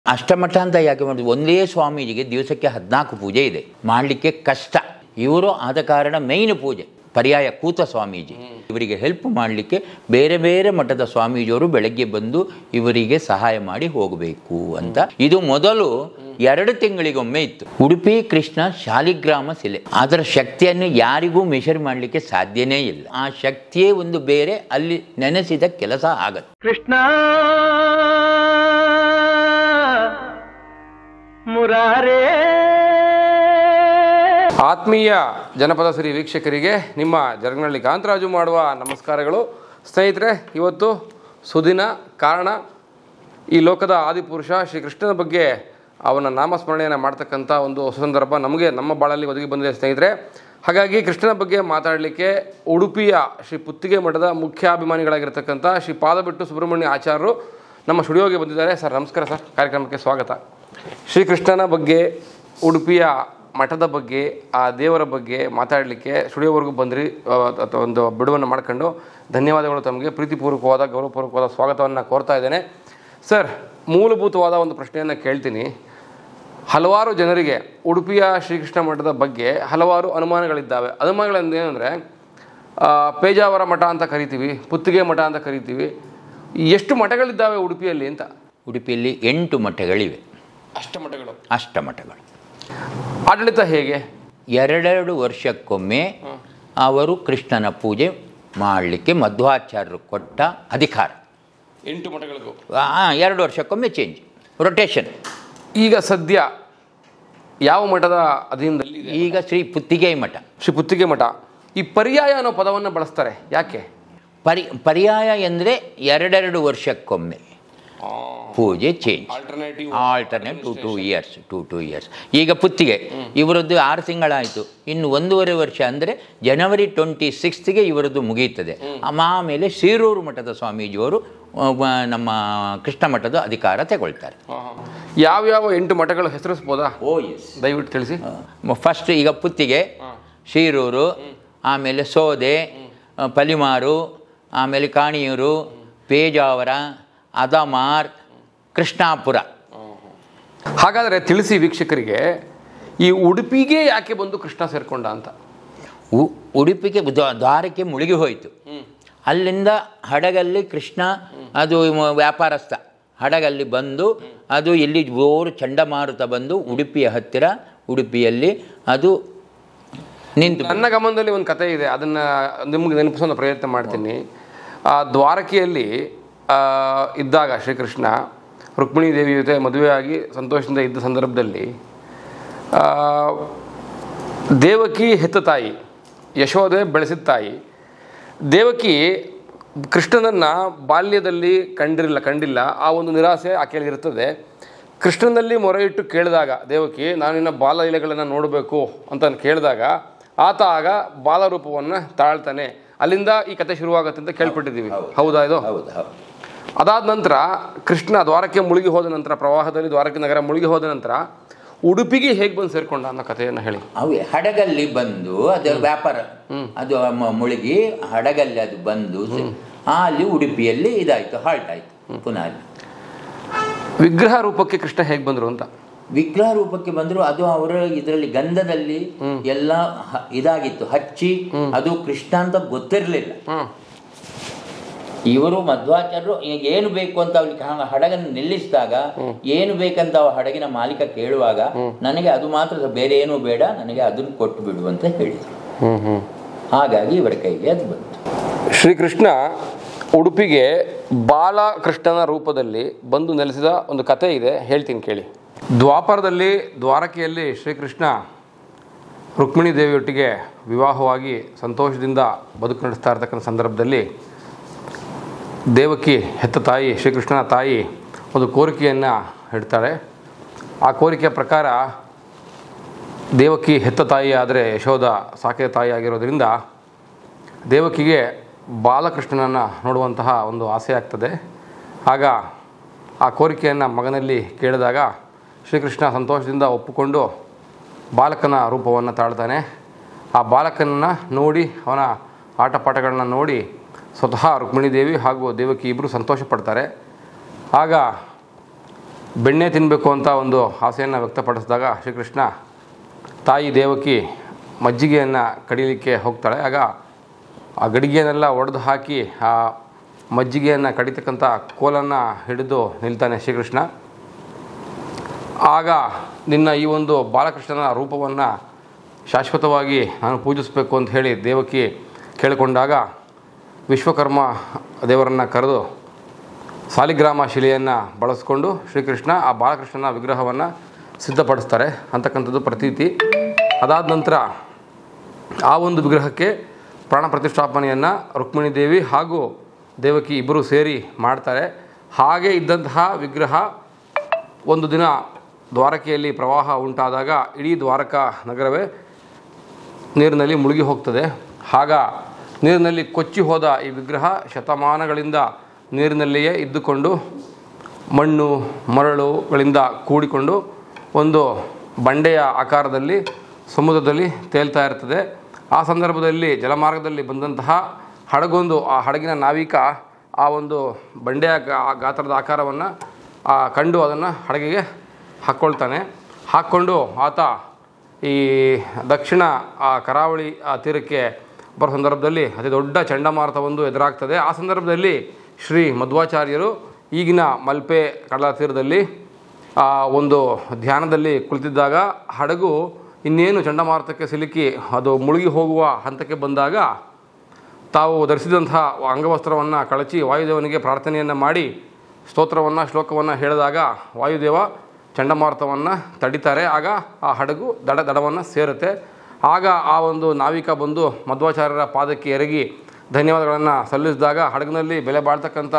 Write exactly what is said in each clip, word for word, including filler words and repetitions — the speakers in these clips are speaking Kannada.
ಅಷ್ಟಮಠ ಅಂತ ಯಾಕೆ ಮಾಡೋದು? ಒಂದೇ ಸ್ವಾಮೀಜಿಗೆ ದಿವಸಕ್ಕೆ ಹದಿನಾಲ್ಕು ಪೂಜೆ ಇದೆ, ಮಾಡಲಿಕ್ಕೆ ಕಷ್ಟ. ಇವರು ಆದ ಕಾರಣ ಮೇಯ್ನ್ ಪೂಜೆ ಪರ್ಯಾಯ ಕೂತ ಸ್ವಾಮೀಜಿ. ಇವರಿಗೆ ಹೆಲ್ಪ್ ಮಾಡಲಿಕ್ಕೆ ಬೇರೆ ಬೇರೆ ಮಠದ ಸ್ವಾಮೀಜಿಯವರು ಬೆಳಗ್ಗೆ ಬಂದು ಇವರಿಗೆ ಸಹಾಯ ಮಾಡಿ ಹೋಗಬೇಕು ಅಂತ. ಇದು ಮೊದಲು ಎರಡು ತಿಂಗಳಿಗೊಮ್ಮೆ ಇತ್ತು. ಉಡುಪಿ ಕೃಷ್ಣ ಶಾಲಿಗ್ರಾಮ ಶಿಲೆ, ಅದರ ಶಕ್ತಿಯನ್ನು ಯಾರಿಗೂ ಮೆಷರ್ ಮಾಡಲಿಕ್ಕೆ ಸಾಧ್ಯನೇ ಇಲ್ಲ. ಆ ಶಕ್ತಿಯೇ ಒಂದು ಬೇರೆ, ಅಲ್ಲಿ ನೆನೆಸಿದ ಕೆಲಸ ಆಗತ್ತೆ. ಕೃಷ್ಣ ಮುರಾರೇ. ಆತ್ಮೀಯ ಜನಪದ ಸಿರಿ ವೀಕ್ಷಕರಿಗೆ ನಿಮ್ಮ ಜರಗನಹಳ್ಳಿ ಕಾಂತರಾಜು ಮಾಡುವ ನಮಸ್ಕಾರಗಳು. ಸ್ನೇಹಿತರೆ, ಇವತ್ತು ಸುದಿನ, ಕಾರಣ ಈ ಲೋಕದ ಆದಿಪುರುಷ ಶ್ರೀಕೃಷ್ಣನ ಬಗ್ಗೆ ಅವನ ನಾಮಸ್ಮರಣೆಯನ್ನು ಮಾಡ್ತಕ್ಕಂಥ ಒಂದು ಸಂದರ್ಭ ನಮಗೆ ನಮ್ಮ ಬಾಳಲ್ಲಿ ಒದಗಿ ಬಂದಿದೆ ಸ್ನೇಹಿತರೆ. ಹಾಗಾಗಿ ಕೃಷ್ಣನ ಬಗ್ಗೆ ಮಾತಾಡಲಿಕ್ಕೆ ಉಡುಪಿಯ ಶ್ರೀ ಪುತ್ತಿಗೆ ಮಠದ ಮುಖ್ಯಾಭಿಮಾನಿಗಳಾಗಿರ್ತಕ್ಕಂಥ ಶ್ರೀ ಪಾದಬಿಟ್ಟು ಸುಬ್ರಹ್ಮಣ್ಯ ಆಚಾರ್ಯರು ನಮ್ಮ ಸ್ಟುಡಿಯೋಗೆ ಬಂದಿದ್ದಾರೆ. ಸರ್ ನಮಸ್ಕಾರ ಸರ್, ಕಾರ್ಯಕ್ರಮಕ್ಕೆ ಸ್ವಾಗತ. ಶ್ರೀಕೃಷ್ಣನ ಬಗ್ಗೆ, ಉಡುಪಿಯ ಮಠದ ಬಗ್ಗೆ, ಆ ದೇವರ ಬಗ್ಗೆ ಮಾತಾಡಲಿಕ್ಕೆ ಸ್ಟುಡಿಯೋವರೆಗೂ ಬಂದ್ರಿ, ಅಥವಾ ಒಂದು ಬಿಡುವನ್ನು ಮಾಡ್ಕೊಂಡು ಧನ್ಯವಾದಗಳು. ತಮಗೆ ಪ್ರೀತಿಪೂರ್ವಕವಾದ ಗೌರವಪೂರ್ವಕವಾದ ಸ್ವಾಗತವನ್ನು ಕೋರ್ತಾ ಇದ್ದೇನೆ. ಸರ್, ಮೂಲಭೂತವಾದ ಒಂದು ಪ್ರಶ್ನೆಯನ್ನು ಕೇಳ್ತೀನಿ. ಹಲವಾರು ಜನರಿಗೆ ಉಡುಪಿಯ ಶ್ರೀಕೃಷ್ಣ ಮಠದ ಬಗ್ಗೆ ಹಲವಾರು ಅನುಮಾನಗಳಿದ್ದಾವೆ. ಅನುಮಾನಗಳೇನೆಂದರೆ, ಪೇಜಾವರ ಮಠ ಅಂತ ಕರಿತೀವಿ, ಪುತ್ತಿಗೆ ಮಠ ಅಂತ ಕರಿತೀವಿ. ಎಷ್ಟು ಮಠಗಳಿದ್ದಾವೆ ಉಡುಪಿಯಲ್ಲಿ ಅಂತ? ಉಡುಪಿಯಲ್ಲಿ ಎಂಟು ಮಠಗಳಿವೆ. ಅಷ್ಟಮಠಗಳು ಅಷ್ಟಮಠಗಳು. ಆಡಳಿತ ಹೇಗೆ? ಎರಡೆರಡು ವರ್ಷಕ್ಕೊಮ್ಮೆ ಅವರು ಕೃಷ್ಣನ ಪೂಜೆ ಮಾಡಲಿಕ್ಕೆ ಮಧ್ವಾಚಾರ್ಯರು ಕೊಟ್ಟ ಅಧಿಕಾರ. ಎಂಟು ಮಠಗಳಿಗೂ ಎರಡು ವರ್ಷಕ್ಕೊಮ್ಮೆ ಚೇಂಜ್, ರೊಟೇಷನ್. ಈಗ ಸದ್ಯ ಯಾವ ಮಠದ ಅಧೀನದಲ್ಲಿ? ಈಗ ಶ್ರೀ ಪುತ್ತಿಗೆ ಮಠ. ಶ್ರೀ ಪುತ್ತಿಗೆ ಮಠ. ಈ ಪರ್ಯಾಯ ಅನ್ನೋ ಪದವನ್ನು ಬಳಸ್ತಾರೆ, ಯಾಕೆ? ಪರಿ ಪರ್ಯಾಯ ಎಂದರೆ ಎರಡೆರಡು ವರ್ಷಕ್ಕೊಮ್ಮೆ ಪೂಜೆ change, alternate two two years two two years ಈಗ ಪುತ್ತಿಗೆ ಇವರದ್ದು ಆರು ತಿಂಗಳಾಯಿತು. ಇನ್ನು ಒಂದೂವರೆ ವರ್ಷ ಅಂದರೆ ಜನವರಿ ಟ್ವೆಂಟಿ ಸಿಕ್ಸ್ತ್ಗೆ ಇವರದ್ದು ಮುಗಿಯುತ್ತದೆ. ಆಮೇಲೆ ಶಿರೂರು ಮಠದ ಸ್ವಾಮೀಜಿಯವರು ನಮ್ಮ ಕೃಷ್ಣ ಮಠದ ಅಧಿಕಾರ ತಗೊಳ್ತಾರೆ. ಯಾವ್ಯಾವ ಎಂಟು ಮಠಗಳು ಹೆಸರಿಸ್ಬೋದಾ? ಓ ಎಸ್, ದಯವಿಟ್ಟು ತಿಳಿಸಿ. ಫಸ್ಟ್ ಈಗ ಪುತ್ತಿಗೆ, ಶಿರೂರು, ಆಮೇಲೆ ಸೋದೆ, ಪಲಿಮಾರು, ಆಮೇಲೆ ಕಾಣಿಯೂರು, ಪೇಜಾವರ, ಅದಮಾರ್, ಕೃಷ್ಣಾಪುರ. ಹಾಗಾದರೆ ತಿಳಿಸಿ ವೀಕ್ಷಕರಿಗೆ, ಈ ಉಡುಪಿಗೆ ಯಾಕೆ ಬಂದು ಕೃಷ್ಣ ಸೇರ್ಕೊಂಡ ಅಂತ? ಉಡುಪಿಗೆ ದ್ವಾರಕ್ಕೆ ಮುಳುಗಿ ಹೋಯಿತು. ಅಲ್ಲಿಂದ ಹಡಗಲ್ಲಿ ಕೃಷ್ಣ, ಅದು ವ್ಯಾಪಾರಸ್ಥ, ಹಡಗಲ್ಲಿ ಬಂದು ಅದು ಇಲ್ಲಿ ಜೋರು ಚಂಡಮಾರುತ ಬಂದು ಉಡುಪಿಯ ಹತ್ತಿರ, ಉಡುಪಿಯಲ್ಲಿ ಅದು ನಿಂತು. ನನ್ನ ಗಮನದಲ್ಲಿ ಒಂದು ಕಥೆ ಇದೆ, ಅದನ್ನು ನಿಮಗೆ ನೆನಪಿಸೋ ಪ್ರಯತ್ನ ಮಾಡ್ತೀನಿ. ಆ ದ್ವಾರಕೆಯಲ್ಲಿ ಇದ್ದಾಗ ಶ್ರೀಕೃಷ್ಣ ರುಕ್ಮಿಣಿ ದೇವಿ ಜೊತೆ ಮದುವೆಯಾಗಿ ಸಂತೋಷದಿಂದ ಇದ್ದ ಸಂದರ್ಭದಲ್ಲಿ ದೇವಕಿ ಹೆತ್ತ ತಾಯಿ, ಯಶೋದೆ ಬೆಳೆಸಿದ ತಾಯಿ. ದೇವಕಿ ಕೃಷ್ಣನನ್ನು ಬಾಲ್ಯದಲ್ಲಿ ಕಂಡಿರಲಿಲ್ಲ ಕಂಡಿಲ್ಲ ಆ ಒಂದು ನಿರಾಸೆ ಆಕೆಯಲ್ಲಿ ಇರ್ತದೆ. ಕೃಷ್ಣನಲ್ಲಿ ಮೊರೆ ಇಟ್ಟು ಕೇಳಿದಾಗ ದೇವಕಿ, ನಾನು ನಿನ್ನ ಬಾಲಲೀಲೆಗಳನ್ನು ನೋಡಬೇಕು ಅಂತ ಕೇಳಿದಾಗ ಆತ ಆಗ ಬಾಲರೂಪವನ್ನು ತಾಳ್ತಾನೆ. ಅಲ್ಲಿಂದ ಈ ಕಥೆ ಶುರುವಾಗುತ್ತೆ ಅಂತ ಕೇಳ್ಪಟ್ಟಿದ್ದೀವಿ. ಹೌದಾ ಇದು? ಅದಾದ ನಂತರ ಕೃಷ್ಣ ದ್ವಾರಕ್ಕೆ ಮುಳುಗಿ ಹೋದ ನಂತರ, ಪ್ರವಾಹದಲ್ಲಿ ದ್ವಾರಕೆ ನಗರ ಮುಳುಗಿ ಹೋದ ನಂತರ ಉಡುಪಿಗೆ ಹೇಗೆ ಬಂದು ಸೇರ್ಕೊಂಡ ಅನ್ನೋ ಕಥೆಯನ್ನು ಹೇಳಿ. ಅವೇ ಹಡಗಲ್ಲಿ ಬಂದು ಅದು ವ್ಯಾಪಾರ, ಅದು ಮುಳುಗಿ ಹಡಗಲ್ಲಿ ಅದು ಬಂದು ಅಲ್ಲಿ ಉಡುಪಿಯಲ್ಲಿ ಇದಾಯಿತು, ಹಾಲ್ಟ್ ಆಯಿತು. ಪುನಃ ಅಲ್ಲಿ ವಿಗ್ರಹ ರೂಪಕ್ಕೆ ಕೃಷ್ಣ ಹೇಗೆ ಬಂದರು ಅಂತ? ವಿಗ್ರಹ ರೂಪಕ್ಕೆ ಬಂದರು. ಅದು ಅವರ ಇದರಲ್ಲಿ ಗಂಧದಲ್ಲಿ ಎಲ್ಲ ಇದಾಗಿತ್ತು, ಹಚ್ಚಿ. ಅದು ಕೃಷ್ಣ ಅಂತ ಗೊತ್ತಿರಲಿಲ್ಲ. ಇವರು ಮಧ್ವಾಚಾರ್ಯರು ಏನು ಬೇಕು ಅಂತ ಅವ್ರಿಗೆ ಹಡಗನ್ನು ನಿಲ್ಲಿಸಿದಾಗ, ಏನು ಬೇಕಂತ ಅವ ಹಡಗಿನ ಮಾಲೀಕ ಕೇಳುವಾಗ, ನನಗೆ ಅದು ಮಾತ್ರ, ಬೇರೆ ಏನೂ ಬೇಡ, ನನಗೆ ಅದನ್ನು ಕೊಟ್ಟು ಬಿಡು ಅಂತ ಹೇಳಿದರು. ಹಾಗಾಗಿ ಇವರ ಕೈಗೆ ಅದು ಬಂತು. ಶ್ರೀಕೃಷ್ಣ ಉಡುಪಿಗೆ ಬಾಲಕೃಷ್ಣನ ರೂಪದಲ್ಲಿ ಬಂದು ನೆಲೆಸಿದ ಒಂದು ಕಥೆ ಇದೆ, ಹೇಳ್ತೀನಿ ಕೇಳಿ. ದ್ವಾಪರದಲ್ಲಿ ದ್ವಾರಕೆಯಲ್ಲಿ ಶ್ರೀಕೃಷ್ಣ ರುಕ್ಮಿಣಿ ದೇವಿಯೊಟ್ಟಿಗೆ ವಿವಾಹವಾಗಿ ಸಂತೋಷದಿಂದ ಬದುಕು ನಡೆಸ್ತಾ ಇರ್ತಕ್ಕಂಥ ಸಂದರ್ಭದಲ್ಲಿ ದೇವಕಿ ಹೆತ್ತ ತಾಯಿ, ಶ್ರೀಕೃಷ್ಣನ ತಾಯಿ, ಒಂದು ಕೋರಿಕೆಯನ್ನು ಇಡ್ತಾಳೆ. ಆ ಕೋರಿಕೆಯ ಪ್ರಕಾರ ದೇವಕಿ ಹೆತ್ತ ತಾಯಿ ಆದರೆ ಯಶೋಧ ಸಾಕಿದ ತಾಯಿ ಆಗಿರೋದ್ರಿಂದ ದೇವಕಿಗೆ ಬಾಲಕೃಷ್ಣನನ್ನು ನೋಡುವಂತಹ ಒಂದು ಆಸೆ ಆಗ್ತದೆ. ಆಗ ಆ ಕೋರಿಕೆಯನ್ನು ಮಗನಲ್ಲಿ ಕೇಳಿದಾಗ ಶ್ರೀಕೃಷ್ಣ ಸಂತೋಷದಿಂದ ಒಪ್ಪಿಕೊಂಡು ಬಾಲಕನ ರೂಪವನ್ನು ತಾಳ್ತಾನೆ. ಆ ಬಾಲಕನನ್ನು ನೋಡಿ, ಅವನ ಆಟಪಾಠಗಳನ್ನ ನೋಡಿ ಸ್ವತಃ ರುಕ್ಮಿಣಿ ದೇವಿ ಹಾಗೂ ದೇವಕಿ ಇಬ್ಬರು ಸಂತೋಷ ಪಡ್ತಾರೆ. ಆಗ ಬೆಣ್ಣೆ ತಿನ್ನಬೇಕು ಅಂತ ಒಂದು ಆಸೆಯನ್ನು ವ್ಯಕ್ತಪಡಿಸಿದಾಗ ಶ್ರೀಕೃಷ್ಣ ತಾಯಿ ದೇವಕಿ ಮಜ್ಜಿಗೆಯನ್ನು ಕಡಿಲಿಕ್ಕೆ ಹೋಗ್ತಾಳೆ. ಆಗ ಆ ಗಡಿಗೆಯನ್ನೆಲ್ಲ ಒಡೆದು ಹಾಕಿ ಆ ಮಜ್ಜಿಗೆಯನ್ನು ಕಡಿತಕ್ಕಂಥ ಕೋಲನ್ನು ಹಿಡಿದು ನಿಲ್ತಾನೆ ಶ್ರೀಕೃಷ್ಣ. ಆಗ ನಿನ್ನ ಈ ಒಂದು ಬಾಲಕೃಷ್ಣನ ರೂಪವನ್ನು ಶಾಶ್ವತವಾಗಿ ನಾನು ಪೂಜಿಸಬೇಕು ಅಂತ ಹೇಳಿ ದೇವಕಿ ಕೇಳಿಕೊಂಡಾಗ ವಿಶ್ವಕರ್ಮ ದೇವರನ್ನು ಕರೆದು ಸಾಲಿಗ್ರಾಮ ಶಿಲೆಯನ್ನು ಬಳಸ್ಕೊಂಡು ಶ್ರೀಕೃಷ್ಣ ಆ ಬಾಲಕೃಷ್ಣನ ವಿಗ್ರಹವನ್ನು ಸಿದ್ಧಪಡಿಸ್ತಾರೆ ಅಂತಕ್ಕಂಥದ್ದು ಪ್ರತೀತಿ. ಅದಾದ ನಂತರ ಆ ಒಂದು ವಿಗ್ರಹಕ್ಕೆ ಪ್ರಾಣ ಪ್ರತಿಷ್ಠಾಪನೆಯನ್ನು ರುಕ್ಮಿಣಿ ದೇವಿ ಹಾಗೂ ದೇವಕಿ ಇಬ್ಬರು ಸೇರಿ ಮಾಡ್ತಾರೆ. ಹಾಗೆ ಇದ್ದಂತಹ ವಿಗ್ರಹ ಒಂದು ದಿನ ದ್ವಾರಕೆಯಲ್ಲಿ ಪ್ರವಾಹ ಉಂಟಾದಾಗ ಇಡೀ ದ್ವಾರಕಾ ನಗರವೇ ನೀರಿನಲ್ಲಿ ಮುಳುಗಿ ಹೋಗ್ತದೆ. ಆಗ ನೀರಿನಲ್ಲಿ ಕೊಚ್ಚಿ ಹೋದ ಈ ವಿಗ್ರಹ ಶತಮಾನಗಳಿಂದ ನೀರಿನಲ್ಲಿಯೇ ಇದ್ದುಕೊಂಡು ಮಣ್ಣು ಮರಳುಗಳಿಂದ ಕೂಡಿಕೊಂಡು ಒಂದು ಬಂಡೆಯ ಆಕಾರದಲ್ಲಿ ಸಮುದ್ರದಲ್ಲಿ ತೇಲ್ತಾ ಇರ್ತದೆ. ಆ ಸಂದರ್ಭದಲ್ಲಿ ಜಲಮಾರ್ಗದಲ್ಲಿ ಬಂದಂತಹ ಹಡಗೊಂದು, ಆ ಹಡಗಿನ ನಾವಿಕ ಆ ಒಂದು ಬಂಡೆಯ ಗಾತ್ರದ ಆಕಾರವನ್ನು ಕಂಡು ಅದನ್ನು ಹಡಗಿಗೆ ಹಾಕ್ಕೊಳ್ತಾನೆ. ಹಾಕ್ಕೊಂಡು ಆತ ಈ ದಕ್ಷಿಣ ಆ ಕರಾವಳಿ ಆ ತೀರಕ್ಕೆ ಬರೋ ಸಂದರ್ಭದಲ್ಲಿ ಅತಿ ದೊಡ್ಡ ಚಂಡಮಾರುತವೊಂದು ಎದುರಾಗ್ತದೆ. ಆ ಸಂದರ್ಭದಲ್ಲಿ ಶ್ರೀ ಮಧ್ವಾಚಾರ್ಯರು ಈಗಿನ ಮಲ್ಪೆ ಕಡಲ ತೀರದಲ್ಲಿ ಒಂದು ಧ್ಯಾನದಲ್ಲಿ ಕುಳಿತಿದ್ದಾಗ ಹಡಗು ಇನ್ನೇನು ಚಂಡಮಾರುತಕ್ಕೆ ಸಿಲುಕಿ ಅದು ಮುಳುಗಿ ಹೋಗುವ ಹಂತಕ್ಕೆ ಬಂದಾಗ ತಾವು ಧರಿಸಿದಂತಹ ಅಂಗವಸ್ತ್ರವನ್ನು ಕಳಚಿ ವಾಯುದೇವನಿಗೆ ಪ್ರಾರ್ಥನೆಯನ್ನು ಮಾಡಿ ಸ್ತೋತ್ರವನ್ನು ಶ್ಲೋಕವನ್ನು ಹೇಳಿದಾಗ ವಾಯುದೇವ ಚಂಡಮಾರುತವನ್ನು ತಡಿತಾರೆ. ಆಗ ಆ ಹಡಗು ದಡ ದಡವನ್ನು ಸೇರುತ್ತೆ. ಆಗ ಆ ಒಂದು ನಾವಿಕ ಬಂದು ಮಧ್ವಾಚಾರ್ಯರ ಪಾದಕ್ಕೆ ಎರಗಿ ಧನ್ಯವಾದಗಳನ್ನು ಸಲ್ಲಿಸಿದಾಗ ಹಡಗಿನಲ್ಲಿ ಬೆಲೆ ಬಾಳ್ತಕ್ಕಂಥ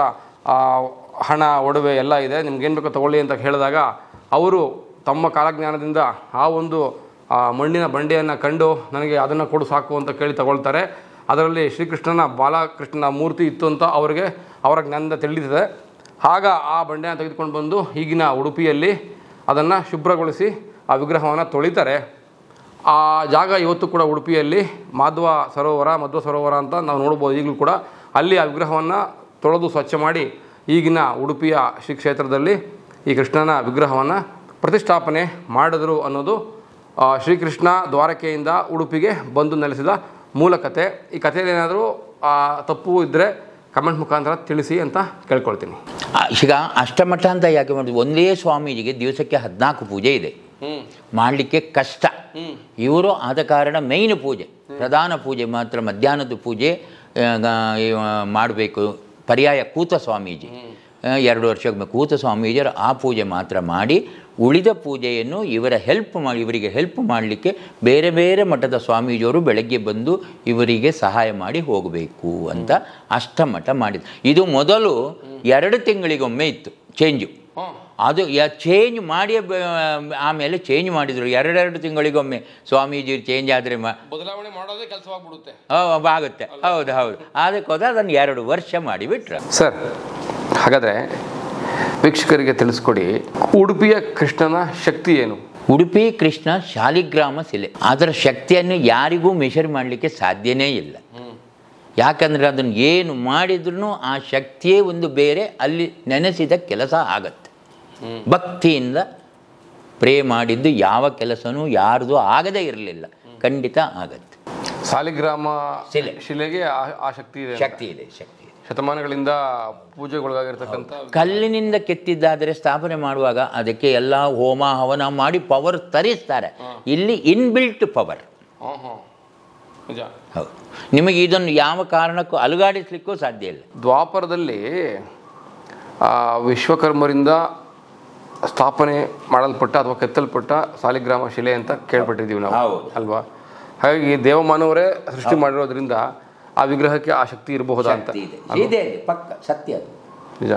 ಹಣ ಒಡವೆ ಎಲ್ಲ ಇದೆ, ನಿಮ್ಗೇನು ಬೇಕೋ ತೊಗೊಳ್ಳಿ ಅಂತ ಹೇಳಿದಾಗ ಅವರು ತಮ್ಮ ಕಾಲಜ್ಞಾನದಿಂದ ಆ ಒಂದು ಮಣ್ಣಿನ ಬಂಡೆಯನ್ನು ಕಂಡು ನನಗೆ ಅದನ್ನು ಕೊಡು ಸಾಕು ಅಂತ ಕೇಳಿ ತಗೊಳ್ತಾರೆ. ಅದರಲ್ಲಿ ಶ್ರೀಕೃಷ್ಣನ ಬಾಲಕೃಷ್ಣನ ಮೂರ್ತಿ ಇತ್ತು ಅಂತ ಅವರಿಗೆ ಅವರ ಜ್ಞಾನದಿಂದ ತಿಳಿದಿದೆ. ಆಗ ಆ ಬಂಡೆಯನ್ನು ತೆಗೆದುಕೊಂಡು ಬಂದು ಈಗಿನ ಉಡುಪಿಯಲ್ಲಿ ಅದನ್ನು ಶುಭ್ರಗೊಳಿಸಿ ಆ ವಿಗ್ರಹವನ್ನು ತೊಳಿತಾರೆ. ಆ ಜಾಗ ಇವತ್ತು ಕೂಡ ಉಡುಪಿಯಲ್ಲಿ ಮಾಧ್ವ ಸರೋವರ ಮಧ್ವ ಸರೋವರ ಅಂತ ನಾವು ನೋಡ್ಬೋದು. ಈಗಲೂ ಕೂಡ ಅಲ್ಲಿ ಆ ವಿಗ್ರಹವನ್ನು ತೊಳೆದು ಸ್ವಚ್ಛ ಮಾಡಿ ಈಗಿನ ಉಡುಪಿಯ ಶ್ರೀ ಕ್ಷೇತ್ರದಲ್ಲಿ ಈ ಕೃಷ್ಣನ ವಿಗ್ರಹವನ್ನು ಪ್ರತಿಷ್ಠಾಪನೆ ಮಾಡಿದರು ಅನ್ನೋದು ಶ್ರೀಕೃಷ್ಣ ದ್ವಾರಕೆಯಿಂದ ಉಡುಪಿಗೆ ಬಂದು ನೆಲೆಸಿದ ಮೂಲ ಕಥೆ. ಈ ಕಥೆಯಲ್ಲಿ ಏನಾದರೂ ತಪ್ಪು ಇದ್ದರೆ ಕಮೆಂಟ್ ಮುಖಾಂತರ ತಿಳಿಸಿ ಅಂತ ಕೇಳ್ಕೊಳ್ತೀನಿ. ಈಗ ಅಷ್ಟಮಠ ಅಂತ ಯಾಕೆ ಮಾಡಿದ್ವಿ? ಒಂದೇ ಸ್ವಾಮೀಜಿಗೆ ದಿವಸಕ್ಕೆ ಹದಿನಾಲ್ಕು ಪೂಜೆ ಇದೆ, ಮಾಡಲಿಕ್ಕೆ ಕಷ್ಟ. ಇವರು ಆದ ಕಾರಣ ಮೇಯ್ನ್ ಪೂಜೆ, ಪ್ರಧಾನ ಪೂಜೆ ಮಾತ್ರ ಮಧ್ಯಾಹ್ನದ ಪೂಜೆ ಮಾಡಬೇಕು. ಪರ್ಯಾಯ ಕೂತ ಸ್ವಾಮೀಜಿ ಎರಡು ವರ್ಷಕ್ಕೆ ಕೂತ ಸ್ವಾಮೀಜಿಯರು ಆ ಪೂಜೆ ಮಾತ್ರ ಮಾಡಿ ಉಳಿದ ಪೂಜೆಯನ್ನು ಇವರ ಹೆಲ್ಪ್ ಮಾಡಿ ಇವರಿಗೆ ಹೆಲ್ಪ್ ಮಾಡಲಿಕ್ಕೆ ಬೇರೆ ಬೇರೆ ಮಠದ ಸ್ವಾಮೀಜಿಯವರು ಬೆಳಗ್ಗೆ ಬಂದು ಇವರಿಗೆ ಸಹಾಯ ಮಾಡಿ ಹೋಗಬೇಕು ಅಂತ ಅಷ್ಟಮಠ ಮಾಡಿದ್ರು. ಇದು ಮೊದಲು ಎರಡು ತಿಂಗಳಿಗೊಮ್ಮೆ ಇತ್ತು ಚೇಂಜು. ಅದು ಯ ಚೇಂಜ್ ಮಾಡಿ ಆಮೇಲೆ ಚೇಂಜ್ ಮಾಡಿದರು. ಎರಡೆರಡು ತಿಂಗಳಿಗೊಮ್ಮೆ ಸ್ವಾಮೀಜಿ ಚೇಂಜ್ ಆದರೆ ಬದಲಾವಣೆ ಮಾಡೋದೇ ಕೆಲಸವಾಗ್ಬಿಡುತ್ತೆ. ಆಗುತ್ತೆ. ಹೌದು ಹೌದು ಅದಕ್ಕೋದ ಅದನ್ನು ಎರಡು ವರ್ಷ ಮಾಡಿಬಿಟ್ರೆ. ಸರ್, ಹಾಗಾದರೆ ವೀಕ್ಷಕರಿಗೆ ತಿಳಿಸ್ಕೊಡಿ, ಉಡುಪಿಯ ಕೃಷ್ಣನ ಶಕ್ತಿ ಏನು? ಉಡುಪಿ ಕೃಷ್ಣ ಶಾಲಿಗ್ರಾಮ ಶಿಲೆ. ಅದರ ಶಕ್ತಿಯನ್ನು ಯಾರಿಗೂ ಮೆಷರ್ ಮಾಡಲಿಕ್ಕೆ ಸಾಧ್ಯನೇ ಇಲ್ಲ. ಯಾಕಂದರೆ ಅದನ್ನು ಏನು ಮಾಡಿದ್ರೂ ಆ ಶಕ್ತಿಯೇ ಒಂದು ಬೇರೆ, ಅಲ್ಲಿ ನೆನೆಸಿದ ಕೆಲಸ ಆಗತ್ತೆ. ಭಕ್ತಿಯಿಂದ ಪ್ರೇ ಮಾಡಿದ್ದು ಯಾವ ಕೆಲಸನೂ ಯಾರ್ದು ಆಗದೇ ಇರಲಿಲ್ಲ, ಖಂಡಿತ ಆಗತ್ತೆ. ಸಾಲಿಗ್ರಾಮ ಶಿಲೆ ಶಿಲೆಗೆ ಆ ಶಕ್ತಿ ಇದೆ. ಶಕ್ತಿ ಇದೆ ಶಕ್ತಿ ಇದೆ ಶತಮಾನಗಳಿಂದ ಪೂಜೆಗೊಳಗಾಗಿರ್ತಕ್ಕಂಥ ಕಲ್ಲಿನಿಂದ ಕೆತ್ತಿದ್ದಾದರೆ ಸ್ಥಾಪನೆ ಮಾಡುವಾಗ ಅದಕ್ಕೆ ಎಲ್ಲ ಹೋಮ ಹವನ ಮಾಡಿ ಪವರ್ ತರಿಸ್ತಾರೆ. ಇಲ್ಲಿ ಇನ್ಬಿಲ್ಟ್ ಪವರ್. ಹೌದು, ನಿಮಗೆ ಇದನ್ನು ಯಾವ ಕಾರಣಕ್ಕೂ ಅಲುಗಾಡಿಸ್ಲಿಕ್ಕೂ ಸಾಧ್ಯ ಇಲ್ಲ. ದ್ವಾಪರದಲ್ಲಿ ವಿಶ್ವಕರ್ಮರಿಂದ ಸ್ಥಾಪನೆ ಮಾಡಲ್ಪಟ್ಟ ಅಥವಾ ಕೆತ್ತಲ್ಪಟ್ಟ ಸಾಲಿಗ್ರಾಮ ಶಿಲೆ ಅಂತ ಕೇಳ್ಪಟ್ಟಿದ್ದೀವಿ ನಾವು, ಅಲ್ವಾ? ಹಾಗಾಗಿ ದೇವಮಾನವರೇ ಸೃಷ್ಟಿ ಮಾಡಿರೋದ್ರಿಂದ ಆ ವಿಗ್ರಹಕ್ಕೆ ಆ ಶಕ್ತಿ ಇರಬಹುದಾ ಅಂತ. ಪಕ್ಕ ಸತ್ಯ ನಿಜ.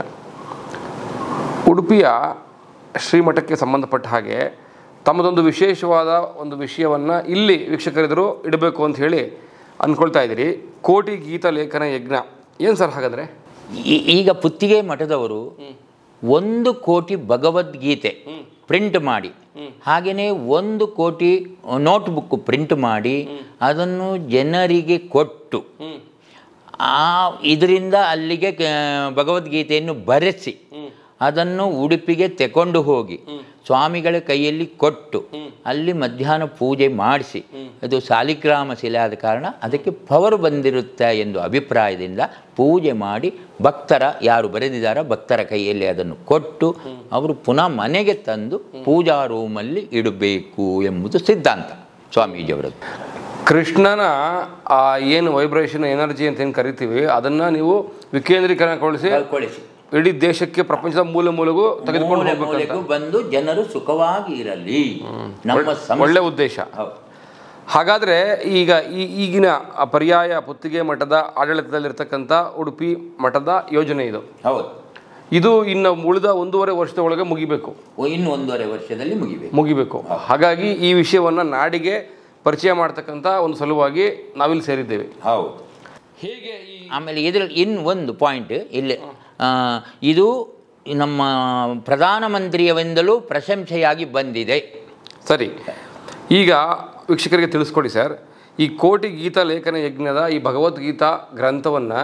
ಉಡುಪಿಯ ಶ್ರೀಮಠಕ್ಕೆ ಸಂಬಂಧಪಟ್ಟ ಹಾಗೆ ತಮ್ಮದೊಂದು ವಿಶೇಷವಾದ ಒಂದು ವಿಷಯವನ್ನು ಇಲ್ಲಿ ವೀಕ್ಷಕರೆದುರು ಇಡಬೇಕು ಅಂತ ಹೇಳಿ ಅಂದ್ಕೊಳ್ತಾ ಇದ್ದೀರಿ. ಕೋಟಿ ಗೀತ ಲೇಖನ ಯಜ್ಞ ಏನು ಸರ್ ಹಾಗಾದರೆ? ಈಗ ಪುತ್ತಿಗೆ ಮಠದವರು ಒಂದು ಕೋಟಿ ಭಗವದ್ಗೀತೆ ಪ್ರಿಂಟ್ ಮಾಡಿ, ಹಾಗೆಯೇ ಒಂದು ಕೋಟಿ ನೋಟ್ಬುಕ್ ಪ್ರಿಂಟ್ ಮಾಡಿ ಅದನ್ನು ಜನರಿಗೆ ಕೊಟ್ಟು ಆ ಇದರಿಂದ ಅಲ್ಲಿಗೆ ಭಗವದ್ಗೀತೆಯನ್ನು ಬರೆಸಿ ಅದನ್ನು ಉಡುಪಿಗೆ ತೆಕೊಂಡು ಹೋಗಿ ಸ್ವಾಮಿಗಳ ಕೈಯಲ್ಲಿ ಕೊಟ್ಟು ಅಲ್ಲಿ ಮಧ್ಯಾಹ್ನ ಪೂಜೆ ಮಾಡಿಸಿ, ಅದು ಸಾಲಿಗ್ರಾಮ ಶಿಲೆ ಆದ ಕಾರಣ ಅದಕ್ಕೆ ಪವರ್ ಬಂದಿರುತ್ತೆ ಎಂದು ಅಭಿಪ್ರಾಯದಿಂದ ಪೂಜೆ ಮಾಡಿ ಭಕ್ತರ ಯಾರು ಬರೆದಿದ್ದಾರೋ ಭಕ್ತರ ಕೈಯಲ್ಲಿ ಅದನ್ನು ಕೊಟ್ಟು ಅವರು ಪುನಃ ಮನೆಗೆ ತಂದು ಪೂಜಾ ರೂಮಲ್ಲಿ ಇಡಬೇಕು ಎಂಬುದು ಸಿದ್ಧಾಂತ ಸ್ವಾಮೀಜಿಯವರದ್ದು. ಕೃಷ್ಣನ ಆ ಏನು ವೈಬ್ರೇಷನ್ ಎನರ್ಜಿ ಅಂತ ಏನು ಕರಿತೀವಿ ಅದನ್ನು ನೀವು ವಿಕೇಂದ್ರೀಕರಣಗೊಳಿಸಿ ಇಡೀ ದೇಶಕ್ಕೆ ಪ್ರಪಂಚದ ಮೂಲೆ ಮೂಲೆಗೂ ತೆಗೆದುಕೊಂಡು ಹೋಗಬೇಕು, ಬಂದು ಜನರು ಸುಖವಾಗಿ ಇರಲಿ, ನಮ್ಮ ಒಳ್ಳೆ ಉದ್ದೇಶ. ಹಾಗಾದರೆ ಈಗ ಈ ಈಗಿನ ಪರ್ಯಾಯ ಪುತ್ತಿಗೆ ಮಠದ ಆಡಳಿತದಲ್ಲಿರ್ತಕ್ಕಂಥ ಉಡುಪಿ ಮಠದ ಯೋಜನೆ ಇದು. ಹೌದು, ಇದು ಇನ್ನು ಉಳಿದ ಒಂದೂವರೆ ವರ್ಷದ ಒಳಗೆ ಮುಗಿಬೇಕು. ಇನ್ನು ಒಂದೂವರೆ ವರ್ಷದಲ್ಲಿ ಮುಗಿಬೇಕು ಮುಗಿಬೇಕು ಹಾಗಾಗಿ ಈ ವಿಷಯವನ್ನು ನಾಡಿಗೆ ಪರಿಚಯ ಮಾಡ್ತಕ್ಕಂಥ ಒಂದು ಸಲುವಾಗಿ ನಾವಿಲ್ಲಿ ಸೇರಿದ್ದೇವೆ. ಹೌದು. ಹೇಗೆ ಆಮೇಲೆ ಇದರಲ್ಲಿ ಇನ್ನು ಒಂದು ಪಾಯಿಂಟ್ ಇಲ್ಲಿ, ಇದು ನಮ್ಮ ಪ್ರಧಾನಮಂತ್ರಿಯವೆಂದಲೂ ಪ್ರಶಂಸೆಯಾಗಿ ಬಂದಿದೆ. ಸರಿ, ಈಗ ವೀಕ್ಷಕರಿಗೆ ತಿಳಿಸ್ಕೊಡಿ ಸರ್, ಈ ಕೋಟಿ ಗೀತಾ ಲೇಖನ ಯಜ್ಞದ ಈ ಭಗವದ್ಗೀತಾ ಗ್ರಂಥವನ್ನು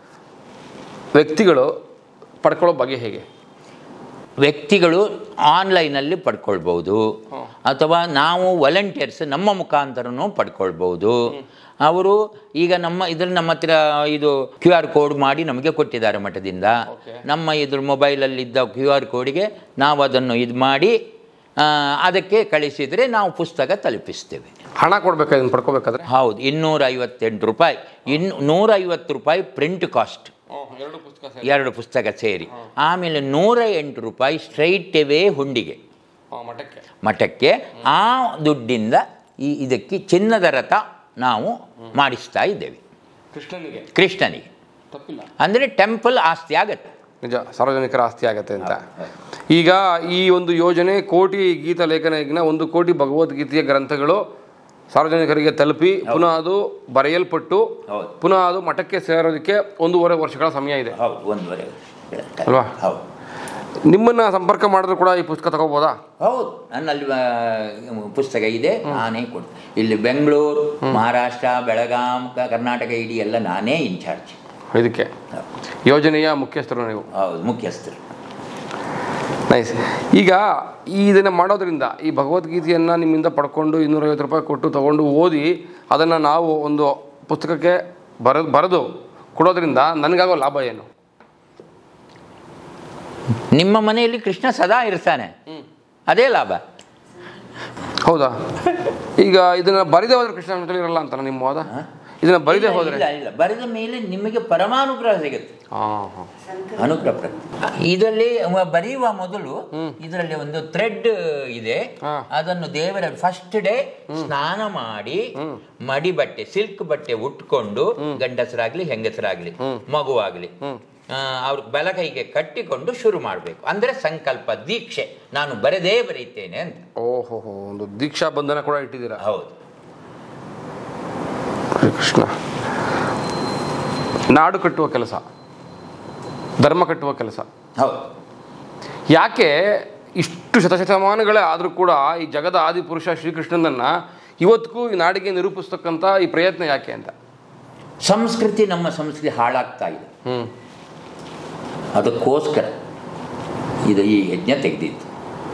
ವ್ಯಕ್ತಿಗಳು ಪಡ್ಕೊಳ್ಳೋ ಬಗ್ಗೆ ಹೇಗೆ? ವ್ಯಕ್ತಿಗಳು ಆನ್ಲೈನಲ್ಲಿ ಪಡ್ಕೊಳ್ಬೋದು, ಅಥವಾ ನಾವು ವಾಲಂಟಿಯರ್ಸ್ ನಮ್ಮ ಮುಖಾಂತರನೂ ಪಡ್ಕೊಳ್ಬೋದು. ಅವರು ಈಗ ನಮ್ಮ ಇದ್ರಲ್ಲಿ ನಮ್ಮ ಹತ್ರ ಇದು ಕ್ಯೂ ಆರ್ ಕೋಡ್ ಮಾಡಿ ನಮಗೆ ಕೊಟ್ಟಿದ್ದಾರೆ ಮಠದಿಂದ. ನಮ್ಮ ಇದ್ರ ಮೊಬೈಲಲ್ಲಿದ್ದ ಕ್ಯೂ ಆರ್ ಕೋಡಿಗೆ ನಾವು ಅದನ್ನು ಇದು ಮಾಡಿ ಅದಕ್ಕೆ ಕಳಿಸಿದರೆ ನಾವು ಪುಸ್ತಕ ತಲುಪಿಸ್ತೇವೆ. ಹಣ ಕೊಡಬೇಕಾ ಇದನ್ನು ಪಡ್ಕೋಬೇಕಾದ್ರೆ? ಹೌದು, ಇನ್ನೂರ ಐವತ್ತೆಂಟು ರೂಪಾಯಿ ಇನ್ನು ನೂರೈವತ್ತು ರೂಪಾಯಿ ಪ್ರಿಂಟ್ ಕಾಸ್ಟ್, ಎರಡು ಪುಸ್ತಕ ಸೇರಿ. ಆಮೇಲೆ ನೂರ ಎಂಟು ರೂಪಾಯಿ ಸ್ಟ್ರೈಟ್ ಅವೇ ಹುಂಡಿಗೆ ಮಠಕ್ಕೆ. ಆ ದುಡ್ಡಿಂದ ಈ ಇದಕ್ಕೆ ಚಿನ್ನದ ರಥ ನಾವು ಮಾಡಿಸ್ತಾ ಇದ್ದೇವೆ ಕೃಷ್ಣನಿಗೆ ಕೃಷ್ಣನಿಗೆ ಅಂದರೆ ಟೆಂಪಲ್ ಆಸ್ತಿ ಆಗತ್ತೆ. ನಿಜ, ಸಾರ್ವಜನಿಕರ ಆಸ್ತಿ ಆಗತ್ತೆ ಅಂತ. ಈಗ ಈ ಒಂದು ಯೋಜನೆ ಕೋಟಿ ಗೀತಾ ಲೇಖನ ಯಜ್ಞ, ಒಂದು ಕೋಟಿ ಭಗವದ್ಗೀತೆಯ ಗ್ರಂಥಗಳು ಸಾರ್ವಜನಿಕರಿಗೆ ತಲುಪಿ ಪುನಃ ಅದು ಬರೆಯಲ್ಪಟ್ಟು ಪುನಃ ಅದು ಮಠಕ್ಕೆ ಸೇರೋದಕ್ಕೆ ಒಂದೂವರೆ ವರ್ಷಗಳ ಸಮಯ ಇದೆ ಅಲ್ವಾ? ನಿಮ್ಮನ್ನ ಸಂಪರ್ಕ ಮಾಡಿದ್ರು ಕೂಡ ಈ ಪುಸ್ತಕ ತಗೋಬೋದಾ? ಹೌದು, ನನ್ನಲ್ಲಿ ಪುಸ್ತಕ ಇದೆ, ನಾನೇ ಕೊಡು. ಇಲ್ಲಿ ಬೆಂಗಳೂರು, ಮಹಾರಾಷ್ಟ್ರ, ಬೆಳಗಾಂ, ಕರ್ನಾಟಕ ಇಡೀ ಎಲ್ಲ ನಾನೇ ಇನ್ಚಾರ್ಜ್ ಇದಕ್ಕೆ. ಯೋಜನೆಯ ಮುಖ್ಯಸ್ಥರು ನೀವು? ಹೌದು, ಮುಖ್ಯಸ್ಥರು. ನೈಸ್. ಈಗ ಈ ಇದನ್ನು ಮಾಡೋದ್ರಿಂದ ಈ ಭಗವದ್ಗೀತೆಯನ್ನು ನಿಮ್ಮಿಂದ ಪಡ್ಕೊಂಡು ಇನ್ನೂರೈವತ್ತು ರೂಪಾಯಿ ಕೊಟ್ಟು ತೊಗೊಂಡು ಓದಿ ಅದನ್ನು ನಾವು ಒಂದು ಪುಸ್ತಕಕ್ಕೆ ಬರೆದು ಬರೆದು ಕೊಡೋದ್ರಿಂದ ನನಗಾಗೋ ಲಾಭ ಏನು? ನಿಮ್ಮ ಮನೆಯಲ್ಲಿ ಕೃಷ್ಣ ಸದಾ ಇರ್ತಾನೆ, ಅದೇ ಲಾಭ. ಹೌದಾ? ಈಗ ಇದನ್ನು ಬರಿದೇ ಹೋದ್ರೆ ಕೃಷ್ಣ ಇರಲ್ಲ ಅಂತ ನಿಮ್ಮ ವಾದ? ಇದನ್ನ ಬರಿದೇ ಹೋದ್ರೆ? ಇಲ್ಲ, ಬರೆದ ಮೇಲೆ ನಿಮಗೆ ಪರಮಾನುಗ್ರಹ ಸಿಗುತ್ತೆ. ಅನುಗ್ರಹ ಇದರಲ್ಲಿ ಬರೆಯುವ ಮೊದಲು ಇದರಲ್ಲಿ ಒಂದು ಥ್ರೆಡ್ ಇದೆ, ಅದನ್ನು ದೇವರ ಫಸ್ಟ್ ಡೇ ಸ್ನಾನ ಮಾಡಿ ಮಡಿ ಬಟ್ಟೆ, ಸಿಲ್ಕ್ ಬಟ್ಟೆ ಉಟ್ಕೊಂಡು, ಗಂಡಸರಾಗ್ಲಿ ಹೆಂಗಸರಾಗ್ಲಿ ಮಗುವಾಗ್ಲಿ ಅವ್ರ ಬಲಕೈಗೆ ಕಟ್ಟಿಕೊಂಡು ಶುರು ಮಾಡಬೇಕು. ಅಂದ್ರೆ ಸಂಕಲ್ಪ ದೀಕ್ಷೆ, ನಾನು ಬರೆದೇ ಬರೀತೇನೆ ಅಂತ. ಓಹೋ, ಒಂದು ದೀಕ್ಷಾ ಬಂಧನ ಕೂಡ ಇಟ್ಟಿದ್ದೀರಾ? ಹೌದು. ಕೃಷ್ಣ ನಾಡು ಕಟ್ಟುವ ಕೆಲಸ, ಧರ್ಮ ಕಟ್ಟುವ ಕೆಲಸ. ಹೌದು. ಯಾಕೆ ಇಷ್ಟು ಶತಶತಮಾನಗಳೇ ಆದರೂ ಕೂಡ ಈ ಜಗದ ಆದಿಪುರುಷ ಶ್ರೀಕೃಷ್ಣನನ್ನ ಇವತ್ತಿಗೂ ಈ ನಾಡಿಗೆ ನಿರೂಪಿಸ್ತಕ್ಕಂಥ ಈ ಪ್ರಯತ್ನ ಯಾಕೆ ಅಂತ? ಸಂಸ್ಕೃತಿ, ನಮ್ಮ ಸಂಸ್ಕೃತಿ ಹಾಳಾಗ್ತಾ ಇದೆ. ಹ್ಮ್ ಅದಕ್ಕೋಸ್ಕರ ಇದು ಈ ಯಜ್ಞ ತೆಗೆದಿತ್ತು.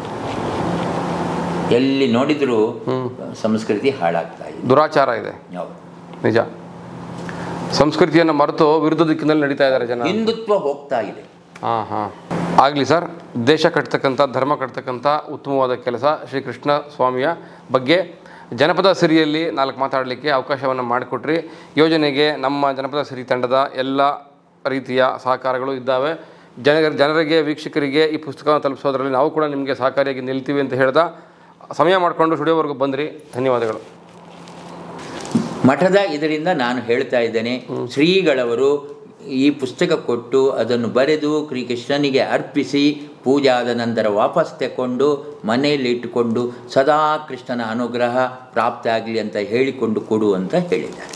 ಎಲ್ಲಿ ನೋಡಿದರೂ ಸಂಸ್ಕೃತಿ ಹಾಳಾಗ್ತಾ ಇದೆ, ದುರಾಚಾರ ಇದೆ. ನಿಜ, ಸಂಸ್ಕೃತಿಯನ್ನು ಮರೆತು ವಿರುದ್ಧ ದಿಕ್ಕಿನಲ್ಲಿ ನಡೀತಾ ಇದ್ದಾರೆ ಜನ, ಹಿಂದುತ್ವ ಹೋಗ್ತಾ ಇದೆ. ಹಾಂ ಹಾಂ ಆಗಲಿ ಸರ್. ದೇಶ ಕಟ್ತಕ್ಕಂಥ, ಧರ್ಮ ಕಟ್ತಕ್ಕಂಥ ಉತ್ತಮವಾದ ಕೆಲಸ ಶ್ರೀಕೃಷ್ಣ ಸ್ವಾಮಿಯ ಬಗ್ಗೆ ಜನಪದ ಸಿರಿಯಲ್ಲಿ ನಾಲ್ಕು ಮಾತಾಡಲಿಕ್ಕೆ ಅವಕಾಶವನ್ನು ಮಾಡಿಕೊಟ್ರಿ. ಯೋಜನೆಗೆ ನಮ್ಮ ಜನಪದ ಸಿರಿ ತಂಡದ ಎಲ್ಲ ರೀತಿಯ ಸಹಕಾರಗಳು ಇದ್ದಾವೆ. ಜನ ಜನರಿಗೆ ವೀಕ್ಷಕರಿಗೆ ಈ ಪುಸ್ತಕವನ್ನು ತಲುಪಿಸೋದ್ರಲ್ಲಿ ನಾವು ಕೂಡ ನಿಮಗೆ ಸಹಕಾರಿಯಾಗಿ ನಿಲ್ತೀವಿ ಅಂತ ಹೇಳ್ದ ಸಮಯ ಮಾಡಿಕೊಂಡು ಸ್ಟುಡಿಯೋವರೆಗೂ ಬಂದ್ರಿ. ಧನ್ಯವಾದಗಳು. ಮಠದ ಇದರಿಂದ ನಾನು ಹೇಳ್ತಾ ಇದ್ದೇನೆ, ಶ್ರೀಗಳವರು ಈ ಪುಸ್ತಕ ಕೊಟ್ಟು ಅದನ್ನು ಬರೆದು ಶ್ರೀಕೃಷ್ಣನಿಗೆ ಅರ್ಪಿಸಿ ಪೂಜೆ ಆದ ನಂತರ ವಾಪಸ್ ತಗೊಂಡು ಮನೆಯಲ್ಲಿ ಇಟ್ಟುಕೊಂಡು ಸದಾ ಕೃಷ್ಣನ ಅನುಗ್ರಹ ಪ್ರಾಪ್ತಿ ಆಗಲಿ ಅಂತ ಹೇಳಿಕೊಂಡು ಕೊಡು ಅಂತ ಹೇಳಿದ್ದಾರೆ.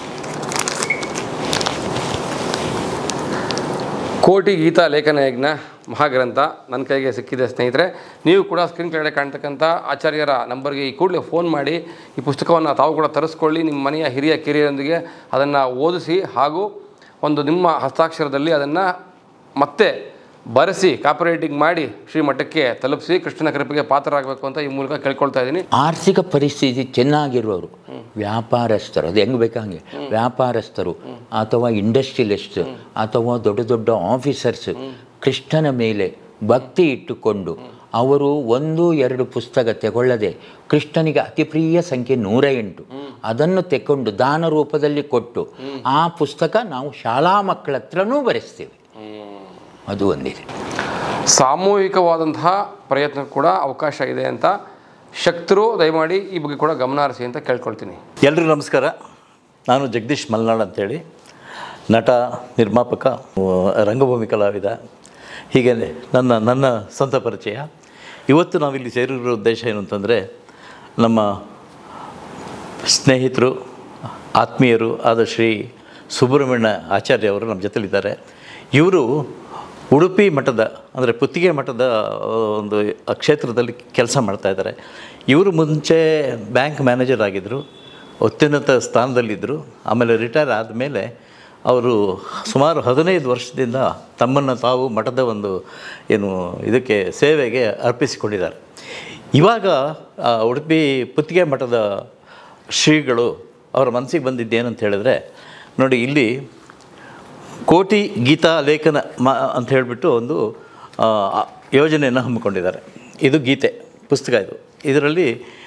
ಕೋಟಿ ಗೀತಾ ಲೇಖನ ಯಜ್ಞ ಮಹಾಗ್ರಂಥ ನನ್ನ ಕೈಗೆ ಸಿಕ್ಕಿದೆ ಸ್ನೇಹಿತರೆ. ನೀವು ಕೂಡ ಸ್ಕ್ರೀನ್ ಕೆಳಗಡೆ ಕಾಣ್ತಕ್ಕಂಥ ಆಚಾರ್ಯರ ನಂಬರ್ಗೆ ಈ ಕೂಡಲೇ ಫೋನ್ ಮಾಡಿ ಈ ಪುಸ್ತಕವನ್ನು ತಾವು ಕೂಡ ತರಿಸ್ಕೊಳ್ಳಿ. ನಿಮ್ಮ ಮನೆಯ ಹಿರಿಯ ಕಿರಿಯರೊಂದಿಗೆ ಅದನ್ನು ಓದಿಸಿ ಹಾಗೂ ಒಂದು ನಿಮ್ಮ ಹಸ್ತಾಕ್ಷರದಲ್ಲಿ ಅದನ್ನು ಮತ್ತೆ ಬರೆಸಿ ಕಾಪರೇಟಿಂಗ್ ಮಾಡಿ ಶ್ರೀಮಠಕ್ಕೆ ತಲುಪಿಸಿ ಕೃಷ್ಣನ ಕೃಪೆಗೆ ಪಾತ್ರರಾಗಬೇಕು ಅಂತ ಈ ಮೂಲಕ ಕೇಳ್ಕೊಳ್ತಾ ಇದ್ದೀನಿ. ಆರ್ಥಿಕ ಪರಿಸ್ಥಿತಿ ಚೆನ್ನಾಗಿರುವವರು, ವ್ಯಾಪಾರಸ್ಥರು, ಅದು ಹೆಂಗೆ ಬೇಕಂಗೆ ವ್ಯಾಪಾರಸ್ಥರು ಅಥವಾ ಇಂಡಸ್ಟ್ರಿಯಲಿಸ್ಟ್ ಅಥವಾ ದೊಡ್ಡ ದೊಡ್ಡ ಆಫೀಸರ್ಸ್ ಕೃಷ್ಣನ ಮೇಲೆ ಭಕ್ತಿ ಇಟ್ಟುಕೊಂಡು ಅವರು ಒಂದು ಎರಡು ಪುಸ್ತಕ ತಗೊಳ್ಳದೆ ಕೃಷ್ಣನಿಗೆ ಅತಿ ಪ್ರಿಯ ಸಂಖ್ಯೆ ನೂರ ಎಂಟು ಅದನ್ನು ತೆಕ್ಕೊಂಡು ದಾನ ರೂಪದಲ್ಲಿ ಕೊಟ್ಟು ಆ ಪುಸ್ತಕ ನಾವು ಶಾಲಾ ಮಕ್ಕಳ ಹತ್ರನೂ ಬರೆಸ್ತೇವೆ. ಅದು ಒಂದಿದೆ. ಸಾಮೂಹಿಕವಾದಂತಹ ಪ್ರಯತ್ನ ಕೂಡ ಅವಕಾಶ ಇದೆ ಅಂತ ಶಕ್ತರು ದಯಮಾಡಿ ಈ ಬಗ್ಗೆ ಕೂಡ ಗಮನ ಹರಿಸಿ ಅಂತ ಕೇಳ್ಕೊಳ್ತೀನಿ. ಎಲ್ರಿಗೂ ನಮಸ್ಕಾರ. ನಾನು ಜಗದೀಶ್ ಮಲ್ನಾಡ್ ಅಂತೇಳಿ, ನಟ, ನಿರ್ಮಾಪಕ, ರಂಗಭೂಮಿ ಕಲಾವಿದ. ಹೀಗೆ ನನ್ನ ನನ್ನ ಸ್ವಂತ ಪರಿಚಯ. ಇವತ್ತು ನಾವಿಲ್ಲಿ ಸೇರಿರೋ ಉದ್ದೇಶ ಏನು ಅಂತಂದರೆ, ನಮ್ಮ ಸ್ನೇಹಿತರು, ಆತ್ಮೀಯರು ಆದ ಶ್ರೀ ಸುಬ್ರಹ್ಮಣ್ಯ ಆಚಾರ್ಯ ಅವರು ನಮ್ಮ ಜೊತೆಲಿದ್ದಾರೆ. ಇವರು ಉಡುಪಿ ಮಠದ ಅಂದರೆ ಪುತ್ತಿಗೆ ಮಠದ ಒಂದು ಕ್ಷೇತ್ರದಲ್ಲಿ ಕೆಲಸ ಮಾಡ್ತಾಯಿದ್ದಾರೆ. ಇವರು ಮುಂಚೆ ಬ್ಯಾಂಕ್ ಮ್ಯಾನೇಜರ್ ಆಗಿದ್ದರು, ಅತ್ಯುನ್ನತ ಸ್ಥಾನದಲ್ಲಿದ್ದರು. ಆಮೇಲೆ ರಿಟೈರ್ ಆದಮೇಲೆ ಅವರು ಸುಮಾರು ಹದಿನೈದು ವರ್ಷದಿಂದ ತಮ್ಮನ್ನು ತಾವು ಮಠದ ಒಂದು ಏನು ಇದಕ್ಕೆ ಸೇವೆಗೆ ಅರ್ಪಿಸಿಕೊಂಡಿದ್ದಾರೆ. ಇವಾಗ ಉಡುಪಿ ಪುತ್ತಿಗೆ ಮಠದ ಶ್ರೀಗಳು ಅವರ ಮನಸ್ಸಿಗೆ ಬಂದಿದ್ದೇನಂತ ಹೇಳಿದ್ರೆ, ನೋಡಿ ಇಲ್ಲಿ ಕೋಟಿ ಗೀತಾ ಲೇಖನ ಮ ಅಂತ ಹೇಳಿಬಿಟ್ಟು ಒಂದು ಯೋಜನೆಯನ್ನು ಹಮ್ಮಿಕೊಂಡಿದ್ದಾರೆ. ಇದು ಗೀತೆ ಪುಸ್ತಕ. ಇದು ಇದರಲ್ಲಿ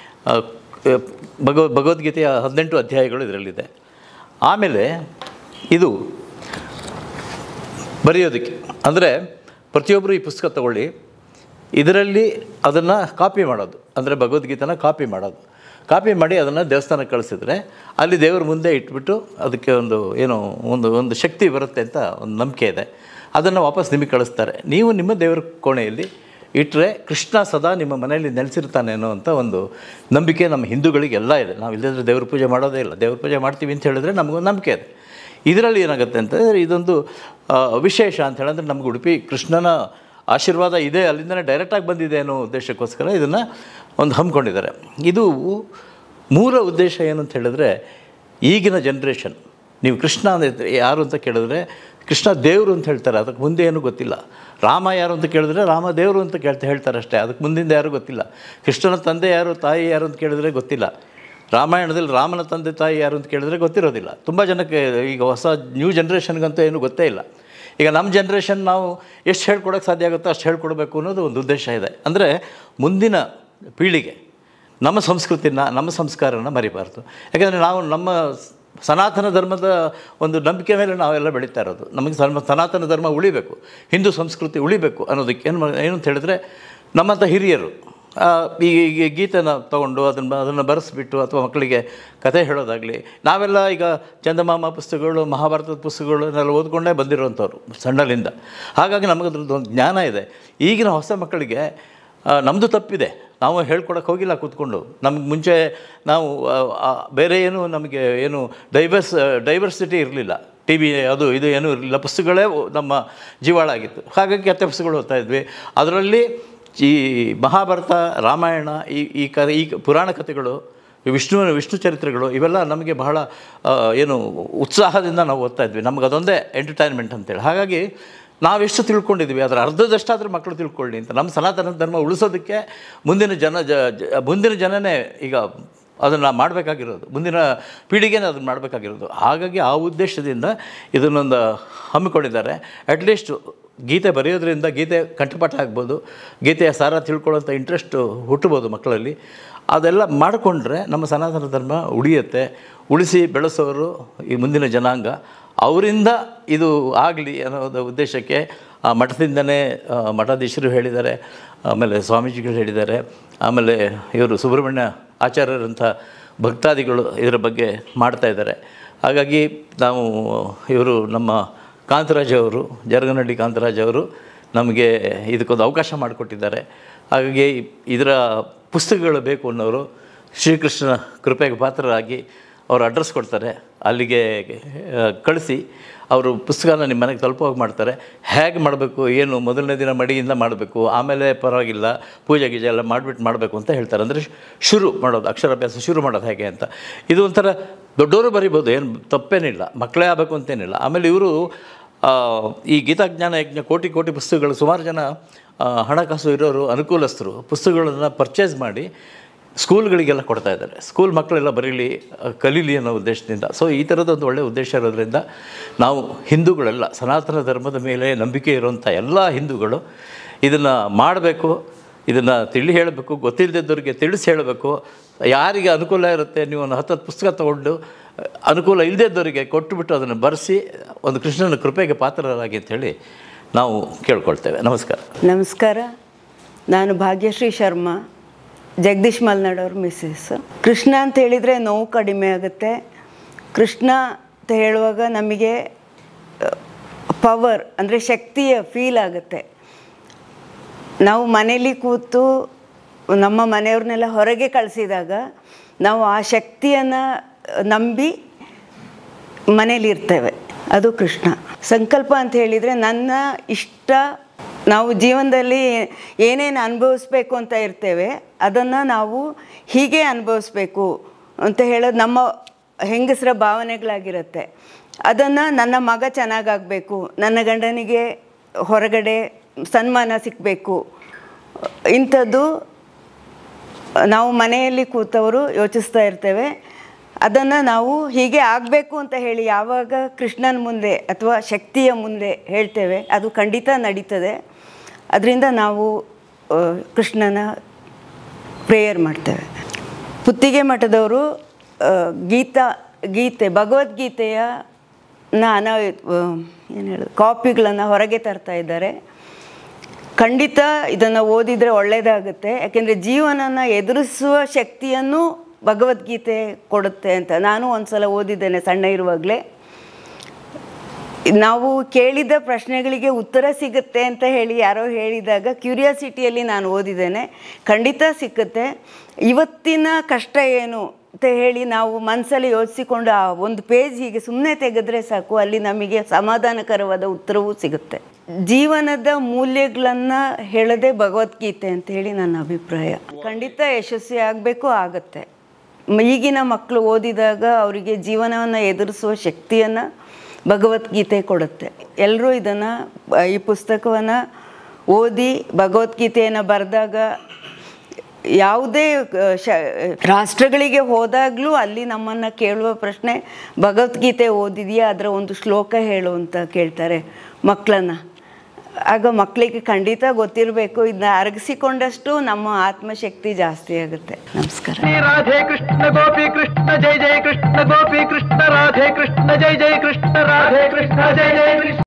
ಭಗವ ಭಗವದ್ಗೀತೆಯ ಹದಿನೆಂಟು ಅಧ್ಯಾಯಗಳು ಇದರಲ್ಲಿದೆ. ಆಮೇಲೆ ಇದು ಬರೆಯೋದಕ್ಕೆ ಅಂದರೆ ಪ್ರತಿಯೊಬ್ಬರು ಈ ಪುಸ್ತಕ ತಗೊಳ್ಳಿ, ಇದರಲ್ಲಿ ಅದನ್ನು ಕಾಪಿ ಮಾಡೋದು, ಅಂದರೆ ಭಗವದ್ಗೀತೆನ ಕಾಪಿ ಮಾಡೋದು. ಕಾಪಿ ಮಾಡಿ ಅದನ್ನು ದೇವಸ್ಥಾನಕ್ಕೆ ಕಳಿಸಿದ್ರೆ ಅಲ್ಲಿ ದೇವರ ಮುಂದೆ ಇಟ್ಬಿಟ್ಟು ಅದಕ್ಕೆ ಒಂದು ಏನೋ ಒಂದು ಒಂದು ಶಕ್ತಿ ಬರುತ್ತೆ ಅಂತ ಒಂದು ನಂಬಿಕೆ ಇದೆ. ಅದನ್ನು ವಾಪಸ್ ನಿಮಗೆ ಕಳಿಸ್ತಾರೆ. ನೀವು ನಿಮ್ಮ ದೇವರ ಕೋಣೆಯಲ್ಲಿ ಇಟ್ಟರೆ ಕೃಷ್ಣ ಸದಾ ನಿಮ್ಮ ಮನೆಯಲ್ಲಿ ನೆಲೆಸಿರ್ತಾನೇನೋ ಅಂತ ಒಂದು ನಂಬಿಕೆ ನಮ್ಮ ಹಿಂದೂಗಳಿಗೆಲ್ಲ ಇದೆ. ನಾವು ಇಲ್ಲದ್ರೆ ದೇವ್ರ ಪೂಜೆ ಮಾಡೋದೇ ಇಲ್ಲ. ದೇವ್ರ ಪೂಜೆ ಮಾಡ್ತೀವಿ ಅಂತ ಹೇಳಿದ್ರೆ ನಮಗೊಂದು ನಂಬಿಕೆ ಇದೆ. ಇದರಲ್ಲಿ ಏನಾಗುತ್ತೆ ಅಂತಂದರೆ ಇದೊಂದು ವಿಶೇಷ ಅಂತ ಹೇಳಿದ್ರೆ ನಮ್ಗೆ ಉಡುಪಿ ಕೃಷ್ಣನ ಆಶೀರ್ವಾದ ಇದೆ, ಅಲ್ಲಿಂದನೇ ಡೈರೆಕ್ಟಾಗಿ ಬಂದಿದೆ ಅನ್ನೋ ಉದ್ದೇಶಕ್ಕೋಸ್ಕರ ಇದನ್ನು ಒಂದು ಹಮ್ಮಿಕೊಂಡಿದ್ದಾರೆ. ಇದು ಮೂಲ ಉದ್ದೇಶ ಏನು ಅಂತ ಹೇಳಿದ್ರೆ, ಈಗಿನ ಜನ್ರೇಷನ್ ನೀವು ಕೃಷ್ಣ ಅಂದರೆ ಯಾರು ಅಂತ ಕೇಳಿದ್ರೆ ಕೃಷ್ಣ ದೇವರು ಅಂತ ಹೇಳ್ತಾರೆ, ಅದಕ್ಕೆ ಮುಂದೆ ಏನೂ ಗೊತ್ತಿಲ್ಲ. ರಾಮ ಯಾರು ಅಂತ ಕೇಳಿದ್ರೆ ರಾಮ ದೇವರು ಅಂತ ಕೇಳ್ತಾ ಹೇಳ್ತಾರೆ ಅಷ್ಟೇ, ಅದಕ್ಕೆ ಮುಂದಿಂದ ಯಾರೂ ಗೊತ್ತಿಲ್ಲ. ಕೃಷ್ಣನ ತಂದೆ ಯಾರು, ತಾಯಿ ಯಾರು ಅಂತ ಕೇಳಿದ್ರೆ ಗೊತ್ತಿಲ್ಲ. ರಾಮಾಯಣದಲ್ಲಿ ರಾಮನ ತಂದೆ ತಾಯಿ ಯಾರು ಅಂತ ಕೇಳಿದ್ರೆ ಗೊತ್ತಿರೋದಿಲ್ಲ. ತುಂಬ ಜನಕ್ಕೆ ಈಗ ಹೊಸ ನ್ಯೂ ಜನ್ರೇಷನ್ಗಂತೂ ಏನೂ ಗೊತ್ತೇ ಇಲ್ಲ. ಈಗ ನಮ್ಮ ಜನ್ರೇಷನ್ ನಾವು ಎಷ್ಟು ಹೇಳ್ಕೊಡೋಕ್ಕೆ ಸಾಧ್ಯ ಆಗುತ್ತೋ ಅಷ್ಟು ಹೇಳ್ಕೊಡ್ಬೇಕು ಅನ್ನೋದು ಒಂದು ಉದ್ದೇಶ ಇದೆ. ಅಂದರೆ ಮುಂದಿನ ಪೀಳಿಗೆ ನಮ್ಮ ಸಂಸ್ಕೃತಿನ, ನಮ್ಮ ಸಂಸ್ಕಾರನ ಮರಿಬಾರ್ದು. ಯಾಕೆಂದರೆ ನಾವು ನಮ್ಮ ಸನಾತನ ಧರ್ಮದ ಒಂದು ನಂಬಿಕೆ ಮೇಲೆ ನಾವೆಲ್ಲ ಬೆಳೀತಾ ಇರೋದು. ನಮಗೆ ಧರ್ಮ ಸನಾತನ ಧರ್ಮ ಉಳಿಬೇಕು, ಹಿಂದೂ ಸಂಸ್ಕೃತಿ ಉಳಿಬೇಕು ಅನ್ನೋದಕ್ಕೆ ಏನು ಏನು ಅಂತ ಹೇಳಿದ್ರೆ, ನಮ್ಮಂಥ ಹಿರಿಯರು ಈ ಗೀತೆನ ತೊಗೊಂಡು ಅದನ್ನು ಅದನ್ನು ಬರೆಸ್ಬಿಟ್ಟು ಅಥವಾ ಮಕ್ಕಳಿಗೆ ಕಥೆ ಹೇಳೋದಾಗಲಿ, ನಾವೆಲ್ಲ ಈಗ ಚಂದಮಾಮ ಪುಸ್ತಕಗಳು, ಮಹಾಭಾರತದ ಪುಸ್ತಕಗಳನ್ನೆಲ್ಲ ಓದ್ಕೊಂಡೇ ಬಂದಿರೋವಂಥವ್ರು ಸಣ್ಣಲಿಂದ. ಹಾಗಾಗಿ ನಮಗದ್ರದ್ದು ಒಂದು ಜ್ಞಾನ ಇದೆ. ಈಗಿನ ಹೊಸ ಮಕ್ಕಳಿಗೆ ನಮ್ಮದು ತಪ್ಪಿದೆ, ನಾವು ಹೇಳ್ಕೊಡೋಕ್ಕೆ ಹೋಗಿಲ್ಲ ಕೂತ್ಕೊಂಡು. ನಮಗೆ ಮುಂಚೆ ನಾವು ಬೇರೆ ಏನು ನಮಗೆ ಏನು ಡೈವರ್ಸ್ ಡೈವರ್ಸಿಟಿ ಇರಲಿಲ್ಲ. ಟಿ ವಿ ಅದು ಇದು ಏನೂ ಇರಲಿಲ್ಲ, ಪುಸ್ತಕಗಳೇ ನಮ್ಮ ಜೀವಾಳ ಆಗಿತ್ತು. ಹಾಗಾಗಿ ಕಥೆ ಪುಸ್ತಕಗಳು ಓದ್ತಾ ಇದ್ವಿ. ಅದರಲ್ಲಿ ಈ ಮಹಾಭಾರತ, ರಾಮಾಯಣ, ಈ ಈ ಕ ಈ ಪುರಾಣ ಕಥೆಗಳು, ವಿಷ್ಣು ವಿಷ್ಣು ಚರಿತ್ರೆಗಳು ಇವೆಲ್ಲ ನಮಗೆ ಬಹಳ ಏನು ಉತ್ಸಾಹದಿಂದ ನಾವು ಓದ್ತಾ ಇದ್ವಿ. ನಮ್ಗೆ ಅದೊಂದೇ ಎಂಟರ್ಟೈನ್ಮೆಂಟ್ ಅಂತೇಳಿ. ಹಾಗಾಗಿ ನಾವೆಷ್ಟು ತಿಳ್ಕೊಂಡಿದ್ವಿ ಅದರ ಅರ್ಧದಷ್ಟಾದರೂ ಮಕ್ಕಳು ತಿಳ್ಕೊಳ್ಳಿ ಅಂತ. ನಮ್ಮ ಸನಾತನ ಧರ್ಮ ಉಳಿಸೋದಕ್ಕೆ ಮುಂದಿನ ಜನ ಜ ಮುಂದಿನ ಜನನೇ ಈಗ ಅದನ್ನು ಮಾಡಬೇಕಾಗಿರೋದು, ಮುಂದಿನ ಪೀಳಿಗೆನೇ ಅದನ್ನು ಮಾಡಬೇಕಾಗಿರೋದು. ಹಾಗಾಗಿ ಆ ಉದ್ದೇಶದಿಂದ ಇದನ್ನೊಂದು ಹಮ್ಮಿಕೊಂಡಿದ್ದಾರೆ. ಅಟ್ಲೀಸ್ಟ್ ಗೀತೆ ಬರೆಯೋದ್ರಿಂದ ಗೀತೆ ಕಂಠಪಾಠ ಆಗ್ಬೋದು, ಗೀತೆಯ ಸಾರ ತಿಳ್ಕೊಳ್ಳೋಂಥ ಇಂಟ್ರೆಸ್ಟು ಹುಟ್ಟಬೋದು ಮಕ್ಕಳಲ್ಲಿ. ಅದೆಲ್ಲ ಮಾಡಿಕೊಂಡ್ರೆ ನಮ್ಮ ಸನಾತನ ಧರ್ಮ ಉಳಿಯುತ್ತೆ. ಉಳಿಸಿ ಬೆಳೆಸೋರು ಈ ಮುಂದಿನ ಜನಾಂಗ, ಅವರಿಂದ ಇದು ಆಗಲಿ ಅನ್ನೋದು ಉದ್ದೇಶಕ್ಕೆ ಆ ಮಠದಿಂದನೇ ಮಠಾಧೀಶರು ಹೇಳಿದ್ದಾರೆ, ಆಮೇಲೆ ಸ್ವಾಮೀಜಿಗಳು ಹೇಳಿದ್ದಾರೆ, ಆಮೇಲೆ ಇವರು ಸುಬ್ರಹ್ಮಣ್ಯ ಆಚಾರ್ಯರಂಥ ಭಕ್ತಾದಿಗಳು ಇದರ ಬಗ್ಗೆ ಮಾಡ್ತಾಯಿದ್ದಾರೆ. ಹಾಗಾಗಿ ನಾವು ಇವರು ನಮ್ಮ ಕಾಂತರಾಜ್ ಅವರು, ಜರಗನಹಳ್ಳಿ ಕಾಂತರಾಜ್ ಅವರು ನಮಗೆ ಇದಕ್ಕೊಂದು ಅವಕಾಶ ಮಾಡಿಕೊಟ್ಟಿದ್ದಾರೆ. ಹಾಗಾಗಿ ಇದರ ಪುಸ್ತಕಗಳು ಬೇಕು ಅನ್ನೋರು ಶ್ರೀಕೃಷ್ಣನ ಕೃಪೆಗೆ ಪಾತ್ರರಾಗಿ ಅವರು ಅಡ್ರೆಸ್ ಕೊಡ್ತಾರೆ, ಅಲ್ಲಿಗೆ ಕಳಿಸಿ ಅವರು ಪುಸ್ತಕನ ನಿಮ್ಮ ಮನೆಗೆ ತಲುಪೋಗಿ ಮಾಡ್ತಾರೆ. ಹೇಗೆ ಮಾಡಬೇಕು, ಏನು ಮೊದಲನೇ ದಿನ ಮಡಿಯಿಂದ ಮಾಡಬೇಕು, ಆಮೇಲೆ ಪರವಾಗಿಲ್ಲ ಪೂಜೆ ಗೀಜೆ ಎಲ್ಲ ಮಾಡಿಬಿಟ್ಟು ಮಾಡಬೇಕು ಅಂತ ಹೇಳ್ತಾರೆ. ಅಂದರೆ ಶುರು ಮಾಡೋದು, ಅಕ್ಷರಾಭ್ಯಾಸ ಶುರು ಮಾಡೋದು ಹೇಗೆ ಅಂತ. ಇದು ಒಂಥರ ದೊಡ್ಡವರು ಬರಿಬೋದು, ಏನು ತಪ್ಪೇನಿಲ್ಲ, ಮಕ್ಕಳೇ ಆಗಬೇಕು ಅಂತೇನಿಲ್ಲ. ಆಮೇಲೆ ಇವರು ಈ ಗೀತಾಜ್ಞಾನ ಯಜ್ಞ ಕೋಟಿ ಕೋಟಿ ಪುಸ್ತಕಗಳು, ಸುಮಾರು ಜನ ಹಣಕಾಸು ಇರೋರು ಅನುಕೂಲಸ್ಥರು ಪುಸ್ತಕಗಳನ್ನು ಪರ್ಚೇಸ್ ಮಾಡಿ ಸ್ಕೂಲ್ಗಳಿಗೆಲ್ಲ ಕೊಡ್ತಾ ಇದ್ದಾರೆ. ಸ್ಕೂಲ್ ಮಕ್ಕಳೆಲ್ಲ ಬರೀಲಿ, ಕಲೀಲಿ ಅನ್ನೋ ಉದ್ದೇಶದಿಂದ. ಸೊ ಈ ಥರದೊಂದು ಒಳ್ಳೆಯ ಉದ್ದೇಶ ಇರೋದ್ರಿಂದ ನಾವು ಹಿಂದೂಗಳೆಲ್ಲ, ಸನಾತನ ಧರ್ಮದ ಮೇಲೆ ನಂಬಿಕೆ ಇರುವಂಥ ಎಲ್ಲ ಹಿಂದೂಗಳು ಇದನ್ನು ಮಾಡಬೇಕು, ಇದನ್ನು ತಿಳಿ ಹೇಳಬೇಕು, ಗೊತ್ತಿಲ್ಲದಿದ್ದವ್ರಿಗೆ ತಿಳಿಸಿ ಹೇಳಬೇಕು. ಯಾರಿಗೆ ಅನುಕೂಲ ಇರುತ್ತೆ, ನೀವು ಒಂದು ಹತ್ತು ಹತ್ತು ಪುಸ್ತಕ ತೊಗೊಂಡು ಅನುಕೂಲ ಇಲ್ಲದಿದ್ದವರಿಗೆ ಕೊಟ್ಟುಬಿಟ್ಟು ಅದನ್ನು ಬರೆಸಿ ಒಂದು ಕೃಷ್ಣನ ಕೃಪೆಗೆ ಪಾತ್ರರಾಗಿ ಅಂಥೇಳಿ ನಾವು ಕೇಳ್ಕೊಳ್ತೇವೆ. ನಮಸ್ಕಾರ. ನಮಸ್ಕಾರ. ನಾನು ಭಾಗ್ಯಶ್ರೀ ಶರ್ಮಾ, ಜಗದೀಶ್ ಮಲ್ನಾಡವ್ರ ಮಿಸ್ಸಸ್. ಕೃಷ್ಣ ಅಂತ ಹೇಳಿದರೆ ನೋವು ಕಡಿಮೆ ಆಗುತ್ತೆ. ಕೃಷ್ಣ ಅಂತ ಹೇಳುವಾಗ ನಮಗೆ ಪವರ್ ಅಂದರೆ ಶಕ್ತಿಯ ಫೀಲ್ ಆಗುತ್ತೆ. ನಾವು ಮನೇಲಿ ಕೂತು ನಮ್ಮ ಮನೆಯವ್ರನ್ನೆಲ್ಲ ಹೊರಗೆ ಕಳಿಸಿದಾಗ ನಾವು ಆ ಶಕ್ತಿಯನ್ನು ನಂಬಿ ಮನೇಲಿರ್ತೇವೆ. ಅದು ಕೃಷ್ಣ. ಸಂಕಲ್ಪ ಅಂತ ಹೇಳಿದರೆ ನನ್ನ ಇಷ್ಟ, ನಾವು ಜೀವನದಲ್ಲಿ ಏನೇನು ಅನುಭವಿಸ್ಬೇಕು ಅಂತ ಇರ್ತೇವೆ ಅದನ್ನು ನಾವು ಹೀಗೆ ಅನುಭವಿಸ್ಬೇಕು ಅಂತ ಹೇಳೋದು ನಮ್ಮ ಹೆಂಗಸರ ಭಾವನೆಗಳಾಗಿರುತ್ತೆ. ಅದನ್ನು ನನ್ನ ಮಗ ಚೆನ್ನಾಗಾಗಬೇಕು, ನನ್ನ ಗಂಡನಿಗೆ ಹೊರಗಡೆ ಸನ್ಮಾನ ಸಿಗಬೇಕು, ಇಂಥದ್ದು ನಾವು ಮನೆಯಲ್ಲಿ ಕೂತವರು ಯೋಚಿಸ್ತಾ ಇರ್ತೇವೆ. ಅದನ್ನು ನಾವು ಹೀಗೆ ಆಗಬೇಕು ಅಂತ ಹೇಳಿ ಯಾವಾಗ ಕೃಷ್ಣನ ಮುಂದೆ ಅಥವಾ ಶಕ್ತಿಯ ಮುಂದೆ ಹೇಳ್ತೇವೆ ಅದು ಖಂಡಿತ ನಡೀತದೆ. ಅದರಿಂದ ನಾವು ಕೃಷ್ಣನ ಪ್ರೇಯರ್ ಮಾಡ್ತೇವೆ. ಪುತ್ತಿಗೆ ಮಠದವರು ಗೀತಾ ಗೀತೆ ಭಗವದ್ಗೀತೆಯ ಅನ ಏನು ಹೇಳೋದು ಕಾಪಿಗಳನ್ನು ಹೊರಗೆ ತರ್ತಾ ಇದ್ದಾರೆ. ಖಂಡಿತ ಇದನ್ನು ಓದಿದರೆ ಒಳ್ಳೆಯದಾಗುತ್ತೆ. ಯಾಕೆಂದರೆ ಜೀವನನ ಎದುರಿಸುವ ಶಕ್ತಿಯನ್ನು ಭಗವದ್ಗೀತೆ ಕೊಡುತ್ತೆ ಅಂತ ನಾನು ಒಂದು ಸಲ ಓದಿದ್ದೇನೆ ಸಣ್ಣ ಇರುವಾಗಲೇ. ನಾವು ಕೇಳಿದ ಪ್ರಶ್ನೆಗಳಿಗೆ ಉತ್ತರ ಸಿಗುತ್ತೆ ಅಂತ ಹೇಳಿ ಯಾರೋ ಹೇಳಿದಾಗ ಕ್ಯೂರಿಯಾಸಿಟಿಯಲ್ಲಿ ನಾನು ಓದಿದ್ದೇನೆ. ಖಂಡಿತ ಸಿಕ್ಕುತ್ತೆ. ಇವತ್ತಿನ ಕಷ್ಟ ಏನು ಅಂತ ಹೇಳಿ ನಾವು ಮನಸ್ಸಲ್ಲಿ ಯೋಚಿಸಿಕೊಂಡು ಆ ಒಂದು ಪೇಜ್ ಹೀಗೆ ಸುಮ್ಮನೆ ತೆಗೆದ್ರೆ ಸಾಕು, ಅಲ್ಲಿ ನಮಗೆ ಸಮಾಧಾನಕರವಾದ ಉತ್ತರವೂ ಸಿಗುತ್ತೆ. ಜೀವನದ ಮೂಲ್ಯಗಳನ್ನು ಹೇಳೋದೇ ಭಗವದ್ಗೀತೆ ಅಂತ ಹೇಳಿ ನನ್ನ ಅಭಿಪ್ರಾಯ. ಖಂಡಿತ ಯಶಸ್ವಿ ಆಗಬೇಕು, ಆಗುತ್ತೆ. ಈಗಿನ ಮಕ್ಕಳು ಓದಿದಾಗ ಅವರಿಗೆ ಜೀವನವನ್ನು ಎದುರಿಸುವ ಶಕ್ತಿಯನ್ನು ಭಗವದ್ಗೀತೆ ಕೊಡುತ್ತೆ. ಎಲ್ಲರೂ ಇದನ್ನು ಈ ಪುಸ್ತಕವನ್ನು ಓದಿ ಭಗವದ್ಗೀತೆಯನ್ನು ಬರೆದಾಗ ಯಾವುದೇ ಶ ರಾಷ್ಟ್ರಗಳಿಗೆ ಹೋದಾಗಲೂ ಅಲ್ಲಿ ನಮ್ಮನ್ನು ಕೇಳುವ ಪ್ರಶ್ನೆ ಭಗವದ್ಗೀತೆ ಓದಿದೆಯಾ, ಅದರ ಒಂದು ಶ್ಲೋಕ ಹೇಳು ಅಂತ ಕೇಳ್ತಾರೆ ಮಕ್ಕಳನ್ನು. ಆಗ ಮಕ್ಕಳಿಗೆ ಖಂಡಿತ ಗೊತ್ತಿರಬೇಕು. ಇದನ್ನ ಅರಗಿಸಿಕೊಂಡಷ್ಟು ನಮ್ಮ ಆತ್ಮಶಕ್ತಿ ಜಾಸ್ತಿ ಆಗುತ್ತೆ. ನಮಸ್ಕಾರ. ರಾಧೆ ಕೃಷ್ಣ ಗೋಪಿ ಕೃಷ್ಣ ಜೈ ಜೈ ಕೃಷ್ಣ ಗೋಪಿ ಕೃಷ್ಣ ರಾಧೆ ಕೃಷ್ಣ ಜೈ ಜೈ ಕೃಷ್ಣ ರಾಧೆ ಕೃಷ್ಣ ಜೈ ಜೈ ಕೃಷ್ಣ.